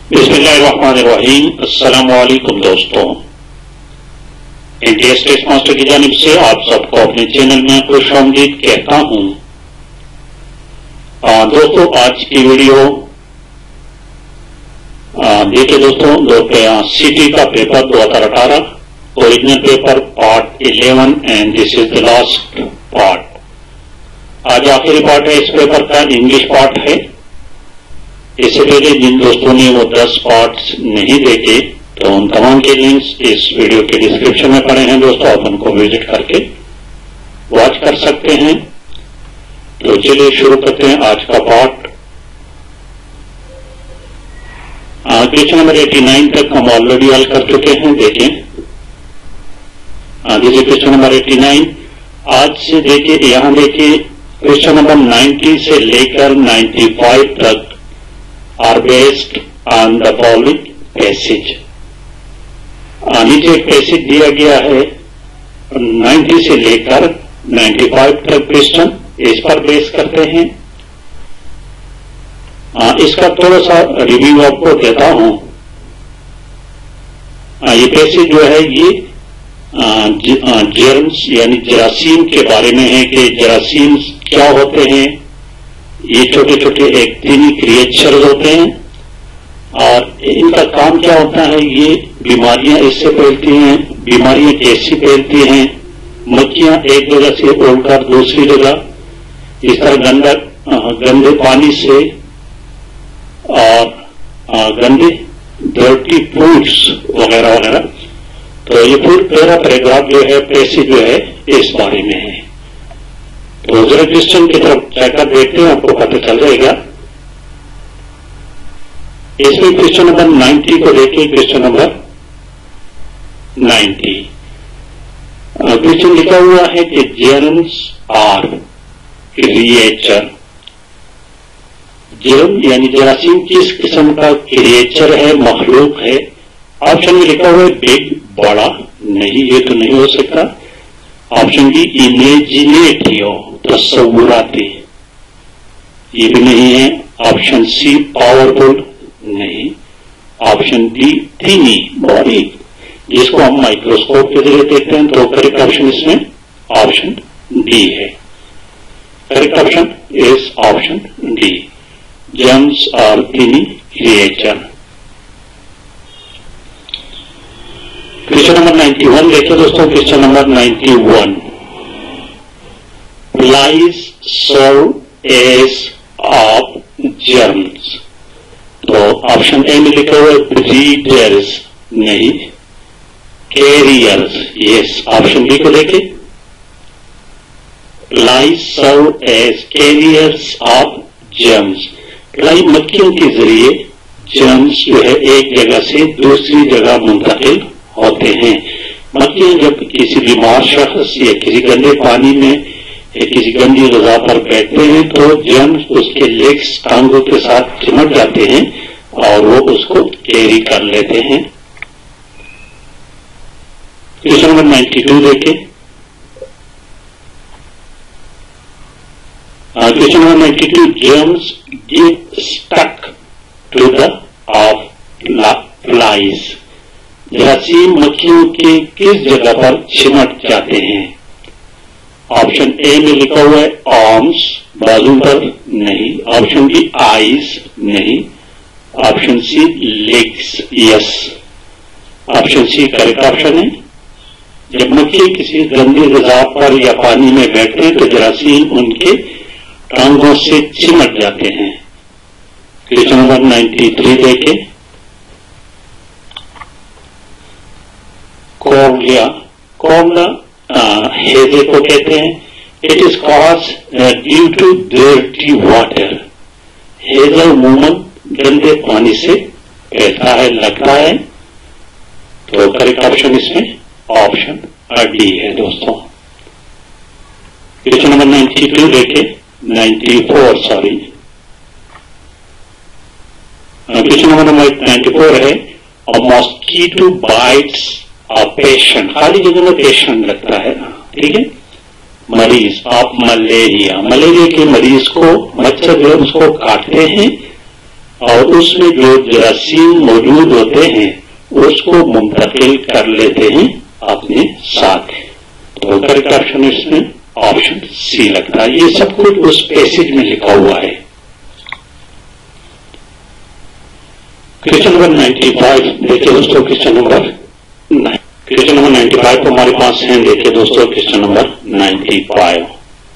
بسم اللہ الرحمن الرحیم. السلام علیکم دوستوں. انڈیا اسٹیٹ ماسٹر کی جانب سے آپ سب کو اپنے چینل میں خوش آمدید کہتا ہوں. دوستوں آج کی ویڈیو دیکھیے دوستوں، سٹی کا paper 2018 original paper part 11 and this is the last part. آج آخری پارٹ ہے اس پیپر کا، انگلش پارٹ ہے. اس سے پہلے جن دوستوں نے وہ 10 پارٹس نہیں دیکھے تو ان تمام کے لنکس اس ویڈیو کے ڈسکرپشن میں پڑے ہیں دوستوں، آپ ان کو وزٹ کر کے واچ کر سکتے ہیں. تو چلیے شروع کرتے ہیں آج کا پارٹ. کویشچن نمبر 89 تک ہم آلریڈی حل کر چکے ہیں. دیکھیں دیکھیے کویشچن نمبر 89. آج سے دیکھیے یہاں دیکھیے کویشچن نمبر 90 سے لے کر 95 تک are based on the following passage. نیچے ایک پیسج دیا گیا ہے 90 سے لے کر 95 تک کویشچن اس پر بیس کرتے ہیں. اس کا تھوڑا سا ریویو آپ کو دیتا ہوں. یہ پیسج جو ہے یہ جرمز یعنی جراثیم کے بارے میں ہے کہ جراثیم کیا ہوتے ہیں. یہ چھوٹے چھوٹے ایک تینی کریچرز ہوتے ہیں اور ان کا کام کیا ہوتا ہے. یہ بیماریاں اس سے پھیلتی ہیں. بیماریاں کیسی پھیلتی ہیں؟ مکھیاں ایک جگہ سے اڑ کر دوسری جگہ اس طرح گندے پانی سے اور گندے ڈرٹی فوڈس وغیرہ وغیرہ. تو یہ پورا پیراگراف جو ہے پیسج جو ہے اس بارے میں ہے. تو ذرا کویشچن کی طرف جا کر دیکھتے ہیں، آپ کو پتہ چل جائے گا. اس میں کویشچن نمبر 90 کو دیکھیں. کویشچن نمبر 90 کویشچن لکھا ہوا ہے کہ جرمز آر کریچر. جرم یعنی جراثیم کس قسم کا کریچر ہے، مخلوق ہے. آپشن میں لکھا ہوا ہے بگ، بڑا. نہیں، یہ تو نہیں ہو سکتا. آپشن بی امیجینیٹیو، تصوراتی. یہ بھی نہیں ہے. آپشن سی پاورفل، نہیں. آپشن ڈی تھینی، بڑی، جس کو ہم مائکروسکوپ کے ذریعے دیکھتے ہیں. تو کریکٹ آپشن اس میں آپشن ڈی ہے. Correct option is option D. Germs are tiny creatures. Question number 91 دیکھیں دوستوں. Question number 91. Flies serve as of germs. تو آپشن اے میں لکھا ہوا ہے بریڈرز، نہیں. کیریئرز، یس. آپشن بی کو دیکھیں. Flies serve as carriers of germs. Fly مکھیوں کے ذریعے جرمز جو ہے ایک جگہ سے دوسری جگہ منتقل ہوتے ہیں. مکھیاں جب کسی بیمار شخص یا کسی گندے پانی میں یا کسی گندی غذا پر بیٹھتے ہیں تو جرمز اس کے لیگس، ٹانگوں کے ساتھ چمٹ جاتے ہیں اور وہ اس کو کیری کر لیتے ہیں. کویشچن نمبر 92 دیکھیں. Question number 92. Germs get stuck to the of flies. جراثیم مکھیوں کے کس جگہ پر چمٹ جاتے ہیں؟ آپشن اے میں لکھا ہوا ہے آرمز، بازو پر، نہیں. آپشن بی آئیز، نہیں. Option C legs, yes. Option C correct option ہے. جب مکھی کسی گندی غذا پر یا پانی میں بیٹھتے ہیں تو جراثیم ان کے ٹانگوں سے چمٹ جاتے ہیں. کویشچن نمبر 93 دیکھیں. کوملا ہیزے کو کہتے ہیں. It is caused due to dirty water. ہیزا عموماً گندے پانی سے پھیلتا ہے، لگتا ہے. تو کریکٹ آپشن اس میں آپشن ڈی ہے دوستوں. کویشچن نمبر 92 دیکھیں. 94 سوری. کویشچن نمبر 94 ہے. Mosquito bites patient. خالی جگہ میں پیشنٹ لگتا ہے، ٹھیک ہے. مریض، آپ ملیریا کے مریض کو مچھر جو ہے اس کو کاٹتے ہیں اور اس میں جو جراثیم موجود ہوتے ہیں اس کو منتقل کر لیتے ہیں اپنے ساتھ. تو کریکٹ آپشن اس میں آپشن سی لگتا ہے. یہ سب کچھ اس پیسج میں لکھا ہوا ہے. کوشچن نمبر 95 دیکھیے دوستوں. کوشچن نمبر 95 تو ہمارے پاس ہیں. دیکھیے دوستوں کوشچن نمبر 95.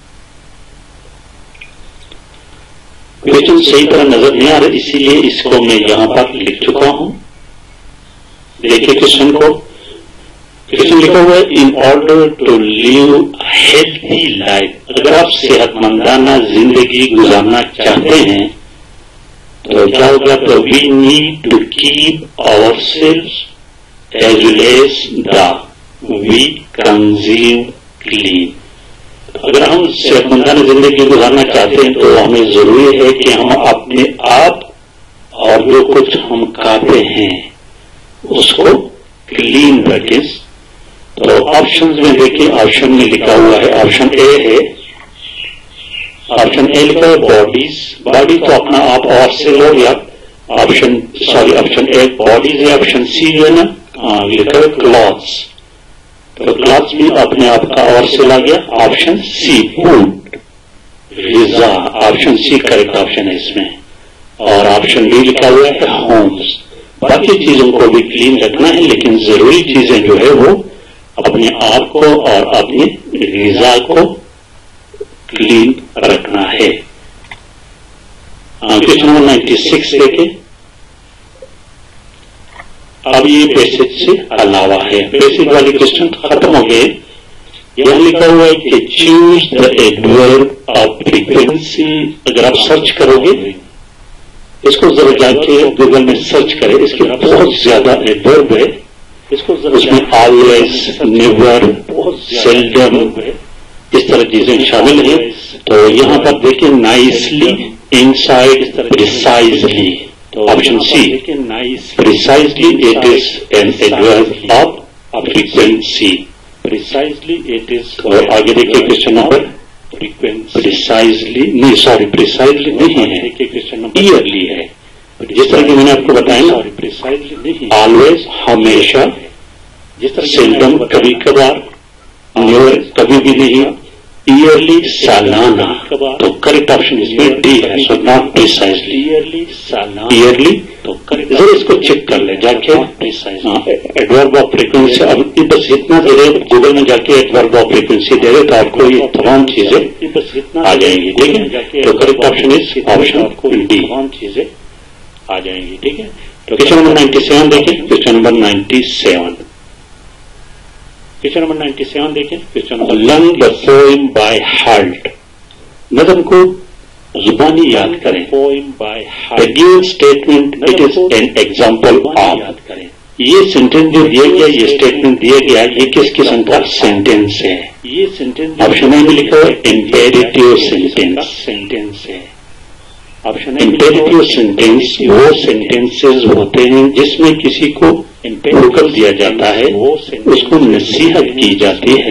کوشچن صحیح طرح نظر نہیں آ رہا اسی لیے اس کو میں یہاں پر لکھ چکا ہوں. دیکھیے کوشچن کو. کوشچن لکھا ہوا ہے in order to live healthy life. اگر آپ صحت مندانہ زندگی گزارنا چاہتے ہیں تو کیا ہوگا؟ تو we need to keep our cells as well as the we consume clean. اگر ہم صحت مندانہ زندگی گزارنا چاہتے ہیں تو ہمیں ضروری ہے کہ ہم اپنے آپ اور جو کچھ ہم کھاتے ہیں اس کو کلین رکھیں. تو آپشن میں دیکھیں. آپشن میں لکھا ہوا ہے آپشن اے ہے. آپشن اے لکھا ہے باڈیز. باڈی تو اپنا آپ اور سے لو یا آپشن اے باڈیز ہے. آپشن سی جو ہے نا لکھا ہے کلاتھس. تو کلاتھس بھی اپنے آپ کا اور سے لا گیا. آپشن سی فوڈ غذا. آپشن سی کریکٹ آپشن ہے اس میں. اور آپشن بی لکھا ہوا ہے ہومس. باقی چیزوں کو بھی کلین رکھنا ہے لیکن ضروری چیزیں جو ہے وہ اپنے آپ کو اور اپنی غذا کو کلین رکھنا ہے. کوشچن نمبر 96 دیکھیں. اب یہ پیسج سے علاوہ ہے. پیسج والی کوشچن ختم ہو گئے. یہاں لکھا ہوا ہے کہ choose the adverb of frequency. اگر آپ سرچ کرو گے اس کو ذرا جا کے گوگل میں سرچ کریں. اس کے بہت زیادہ ایڈورب ہے. اس میں آلویز, نیور, سیلڈم اس طرح چیزیں شامل ہیں. تو یہاں پر دیکھیں نائسلی, انسائڈ, پریسائزلی. تو option C precisely it is an adverb of frequency. Precisely it is. اور آگے دیکھیے کوشچن نمبر پریسائزلی نہیں ہے. ایئرلی ہے. جس طرح کہ میں نے آپ کو بتایا نا آلویز ہمیشہ, جس طرح سیلڈم کبھی کبھار, نیور کبھی بھی نہیں, ایئرلی سالانہ. تو کریکٹ آپشن اس میں ڈی ہے. So not precisely. ایئرلی تو ذرا اس کو چیک کر لیں جا کے ایڈورب آف فریکوینسی. اب بس اتنا دے رہے گوگل میں جا کے ایڈورب آف فریکوینسی دے رہے تو آپ کو یہ تمام چیزیں آ جائیں گی. ٹھیک ہے. تو correct option is option D. تمام چیزیں آ جائیں گی. ٹھیک ہے. تو کوشچن نمبر 97 دیکھیں. Question number 97. کوشچن نمبر 97 دیکھیں. Question number learn the poem by heart. نظم کو زبانی یاد کریں. Poem by heart. The given statement it is an example of. یہ سینٹینس جو دیا گیا, یہ اسٹیٹمنٹ دیا گیا, یہ کس قسم کا سینٹینس ہے؟ یہ سینٹینس آپشن میں لکھا ہے امپیریٹیو سینٹینس ہے. امپیریٹیو سینٹینس وہ سینٹینسز ہوتے ہیں جس میں کسی کو حکم دیا جاتا ہے, اس کو نصیحت کی جاتی ہے.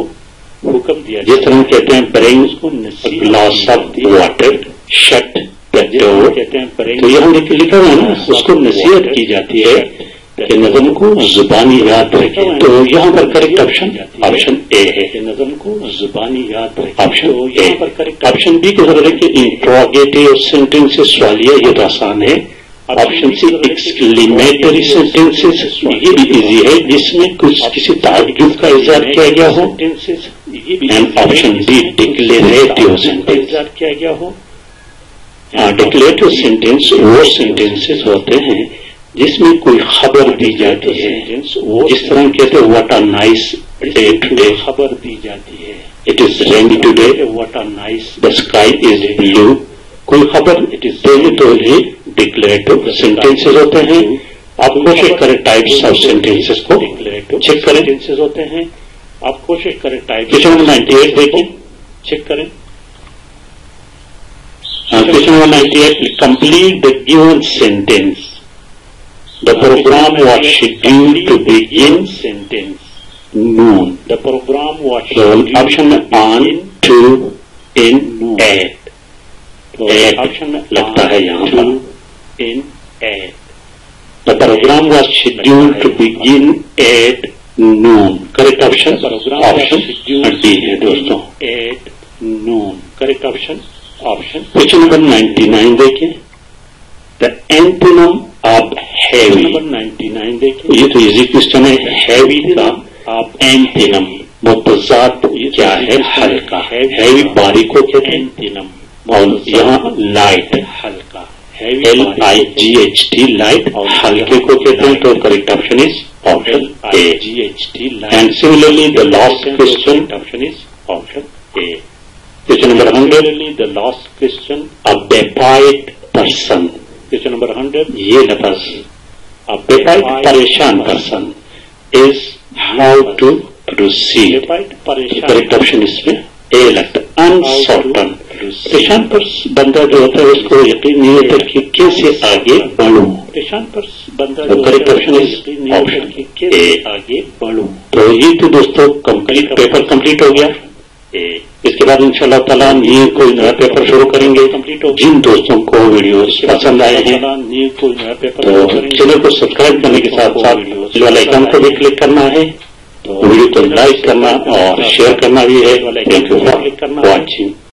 جس طرح کہتے ہیں bring glass of water, shut the door. تو یہاں لکھا ہوا ہے نا, اس کو نصیحت کی جاتی ہے کہ نظم کو زبانی یاد رکھیں. تو یہاں پر کریکٹ آپشن اے ہے. نظم کو زبانی یاد رکھیں. آپشن اے. آپشن بی کو ذرا دیکھیں. انٹروگیٹو سینٹینس سوالیہ یہ تو آسان ہے. آپشن سی ایکسکلیمیٹری سینٹینس یہ بھی ایزی ہے جس میں کچھ کسی تعجب کا اظہار کیا گیا ہو. And option D declarative sentence کیا گیا ہو. ڈکلیریٹو سینٹینس وہ سینٹینسز ہوتے ہیں جس میں کوئی خبر دی جاتی ہے. جس طرح کہتے ہیں what a nice day today. خبر دی جاتی ہے. It is rainy today. What a nice the sky is blue. کوئی خبر تو یہ ڈکلیریٹو سینٹینسز ہوتے ہیں. آپ کوشش کریں ٹائپس آف سینٹینسز کو چیک کریں. ہوتے ہیں آپ کوشش کریں ٹائپ. کوشچن نمبر 98 دیکھیں, چیک کریں. Question number 98 complete the given sentence. The program was scheduled to begin sentence noon. The program was scheduled option on, to, in, at. Option लगता है यहाँ पर. in 8. The program was scheduled to begin at noon. Correct option? Option D ہے دوستوں. At noon. Correct option? Option. Question number 99 دیکھیں. The antonym of heavy. Number 99 دیکھیں. یہ تو easy question ہے. Heavy کا antonym متضاد کیا ہے؟ ہلکا. Heavy باریک کو کہتے ہیں. اور یہاں لائٹ ہلکا. LIGHT لائٹ ہلکے کو کہتے ہیں. تو correct option is option A. And similarly the last question option is option A. Question number 100. The last question. A baptized person. Question number 100. یہ لفظ a baptized پریشان person is how to proceed. Correct option اس میں A لگتا ہے. uncertain. پریشان پر بندہ جو ہوتا ہے اس کو یقین نہیں ہوتا کہ کیسے آگے بڑھوں. پریشان پر بندہ correct option is option A. آگے بڑھوں. تو یہ تو دوستوں کمپلیٹ پیپر کمپلیٹ ہو گیا. اس کے بعد انشاءاللہ تعالیٰ یہ کوئی نیا پیپر شروع کریں گے. جن دوستوں کو ویڈیوز پسند آئے ہیں تو چینل کو سبسکرائب کرنے کے ساتھ ساتھ بیل والا آئیکن کو بھی کلک کرنا ہے. ویڈیو کو لائک کرنا اور شیئر کرنا بھی ہے. Thank you for watching.